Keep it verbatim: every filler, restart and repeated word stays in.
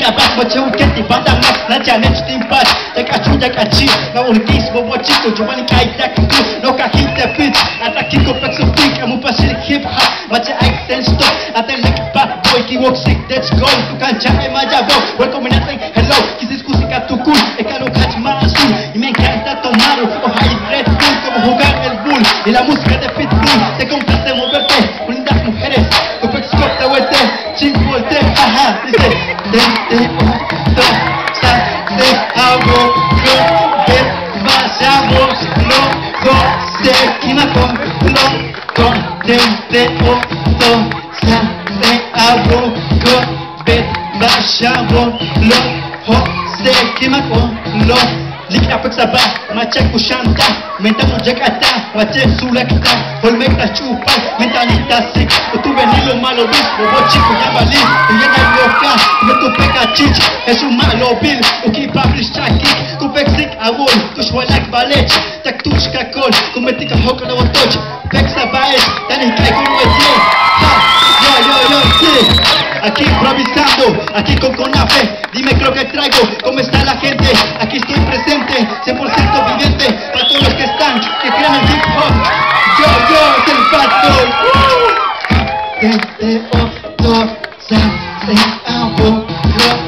잡아 뭐 채우겠지 반당막 나지 않을지 팀파지 내가 주작같이 나 오늘 기스 뭐 찍고 좋아하는 가이다 그거 너가 힘대 빛 아따키고 백서 픽 아무 파시리 힙합 마치 액센 스톱 아따 렉파 보이 기웍식 let's go 북한 차에 맞아보 welcome nothing hello 기스 스쿠시가 또 꿀 에카노 가지 마수 y me encanta tomar hoja y Red Bull como jugar el bull y la música de Pitbull te complace moverte con lindas mujeres con flexicop te vuelte chimpolte ajá dice te te to sa te hago lo que pasamos lo conseguimos con lo con te te o to sa te hago lo que pasamos lo conseguimos con lo Likna peksaba, macam ku shanta Mental mo Jakarta, macam sulakta Volmekta chupa, mentalita sick Tu venilo malo bis, bobo chico ya valí Tu llena loca, no tu peca chich Es un malo bil, tu ki publish chaki Tu peksik awol, tu shwalak balech Tak tuch kakol, tu metika hoka na watoch Peksaba es, tani kai kun wete Ha, yo yo yo, sí Aquí improvisando, aquí con Conafe Dime creo que traigo, ¿cómo está la gente? Aquí estoy presente, cien por ciento viviente Para todos los que están, que crean el hip hop Yo, yo, es el Fat Dog